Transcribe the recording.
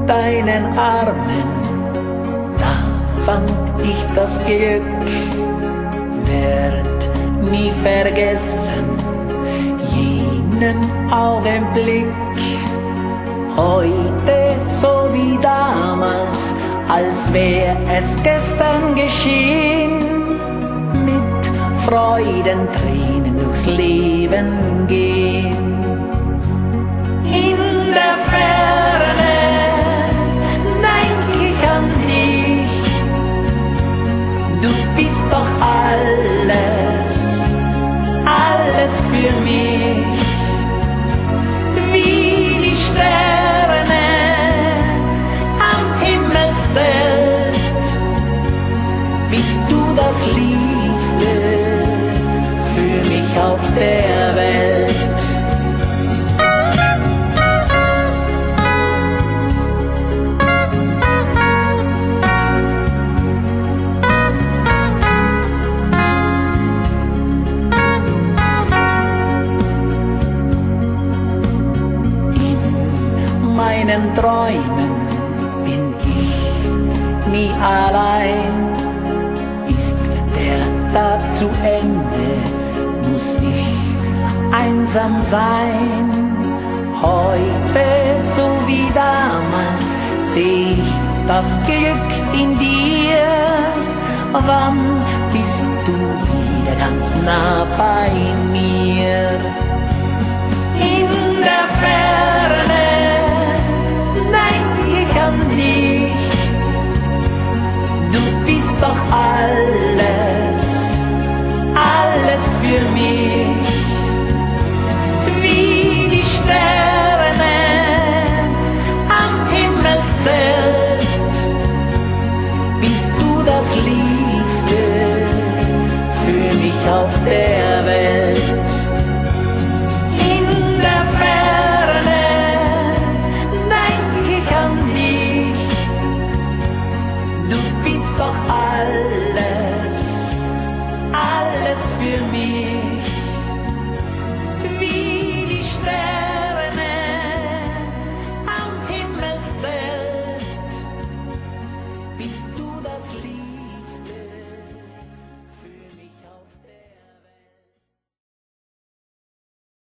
deinen Armen, da fand ich das Glück, werd nie vergessen jenen Augenblick. Heute so wie damals, als wär es gestern geschehen, mit Freudentränen durchs Leben gehen. In der Ferne denk ich an dich, du bist doch alles, alles für mich. Wie die Sterne am Himmelszelt bist du das Liebste für mich auf der Welt. In meinen Träumen bin ich nie allein. Ist der Tag zu Ende, muss ich einsam sein. Heute so wie damals seh ich das Glück in dir. Wann bist du wieder ganz nah bei mir? In der Ferne